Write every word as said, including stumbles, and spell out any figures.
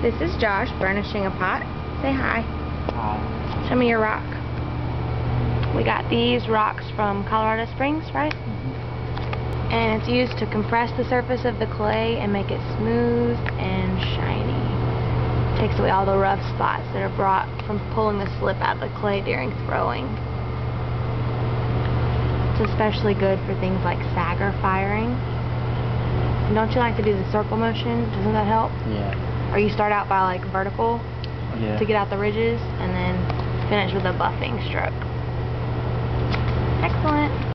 This is Josh burnishing a pot. Say hi. Hi. Show me your rock. We got these rocks from Colorado Springs, right? Mm-hmm. And it's used to compress the surface of the clay and make it smooth and shiny. Takes away all the rough spots that are brought from pulling the slip out of the clay during throwing. It's especially good for things like sagger firing. And don't you like to do the circle motion? Doesn't that help? Yeah. Or you start out by like vertical Yeah. to get out the ridges and then finish with a buffing stroke. Excellent.